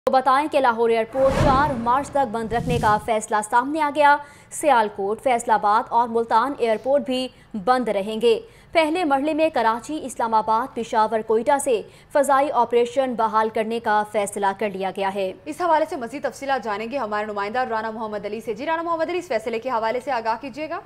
तो बताएं कि लाहौर एयरपोर्ट 4 मार्च तक बंद रखने का फैसला सामने आ गया। सियालकोट, फैसलाबाद और मुल्तान एयरपोर्ट भी बंद रहेंगे। पहले मरहले में कराची, इस्लामाबाद, पेशावर, कोयटा से फ़ज़ाई ऑपरेशन बहाल करने का फैसला कर लिया गया है। इस हवाले से मज़ीद तफसीलात जानेंगे हमारे नुमाइंदा राना मोहम्मद अली से। जी राना मोहम्मद अली, इस फैसले के हवाले से आगाह कीजिएगा।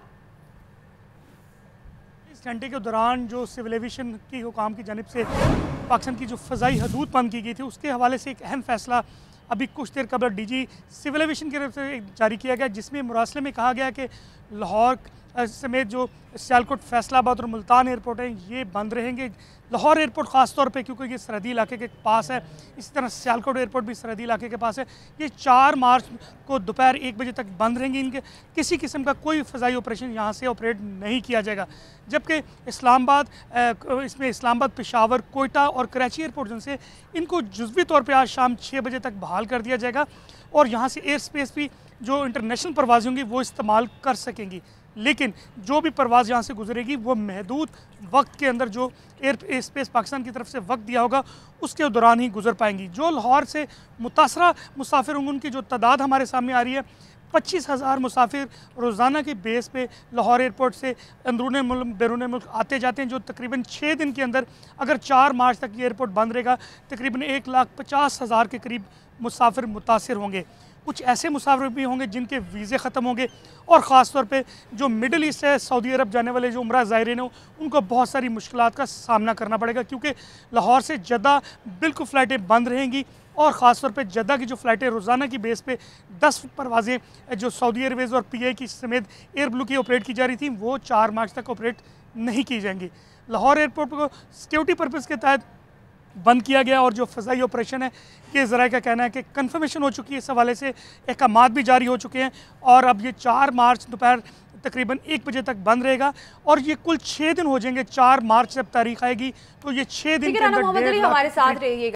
इस घंटे के दौरान जो सिविल एविएशन की हुकाम की जानिब से पाकिस्तान की जो फ़ज़ाई हदूद बंद की गई थी, उसके हवाले से एक अहम फैसला अभी कुछ देर कबल डीजी सिविल एविएशन की तरफ से जारी किया गया, जिसमें मुरासले में कहा गया कि लाहौर समेत जो सियालकोट, फैसलाबाद और मुल्तान एयरपोर्ट हैं, ये बंद रहेंगे। लाहौर एयरपोर्ट ख़ास तौर पे क्योंकि ये सरहदी इलाके के पास है, इसी तरह सियालकोट एयरपोर्ट भी सरहदी इलाके के पास है। ये 4 मार्च को दोपहर 1 बजे तक बंद रहेंगे। इनके किसी किस्म का कोई फ़ज़ाई ऑपरेशन यहाँ से ऑपरेट नहीं किया जाएगा। जबकि इसमें इस्लामाबाद, पेशावर, कोयटा और कराची एयरपोर्ट जिनसे इनको जुज़वी तौर पर आज शाम 6 बजे तक बहाल कर दिया जाएगा और यहाँ से एयर स्पेस भी जो इंटरनेशनल परवाज़ें होंगी वो इस्तेमाल कर सकेंगी। लेकिन जो भी परवाज़ यहाँ से गुजरेगी वो महदूद वक्त के अंदर जो एयर स्पेस पाकिस्तान की तरफ से वक्त दिया होगा उसके दौरान ही गुजर पाएंगी। जो लाहौर से मुतासरा मुसाफिर होंगे उनकी जो तादाद हमारे सामने आ रही है, 25,000 मुसाफिर रोज़ाना के बेस पे लाहौर एयरपोर्ट से अंदरूनी मुल्क, बैरून मुल्क आते जाते हैं, जो तकरीबन 6 दिन के अंदर अगर 4 मार्च तक ये एयरपोर्ट बंद रहेगा तकरीबन 1,50,000 के करीब मुसाफिर मुतासर होंगे। कुछ ऐसे मुसाफिर भी होंगे जिनके वीज़े ख़त्म होंगे और ख़ास तौर पे जो मिडल ईस्ट है, सऊदी अरब जाने वाले जो उम्रा ज़ायरीन हो, उनको बहुत सारी मुश्किलात का सामना करना पड़ेगा, क्योंकि लाहौर से जद्दा बिल्कुल फ़्लाइटें बंद रहेंगी और ख़ास तौर पे जद्दा की जो फ़्लाइटें रोज़ाना की बेस पे 10 परवाज़ें जो सऊदी एयरवेज़ और PI की समेत एयर ब्लू की ऑपरेट की जा रही थी, वो 4 मार्च तक ऑपरेट नहीं की जाएंगी। लाहौर एयरपोर्ट को सिक्योरिटी पर्पज़ के तहत बंद किया गया और जो फ़ज़ाई ऑपरेशन है, ये ज़राए का कहना है कि कन्फर्मेशन हो चुकी है, इस हवाले से अहकामात भी जारी हो चुके हैं और अब ये 4 मार्च दोपहर तकरीबन 1 बजे तक बंद रहेगा और ये कुल 6 दिन हो जाएंगे। 4 मार्च जब तारीख आएगी तो ये 6 दिन के अंदर 1.5 लाख हमारे साथ रहिएगा।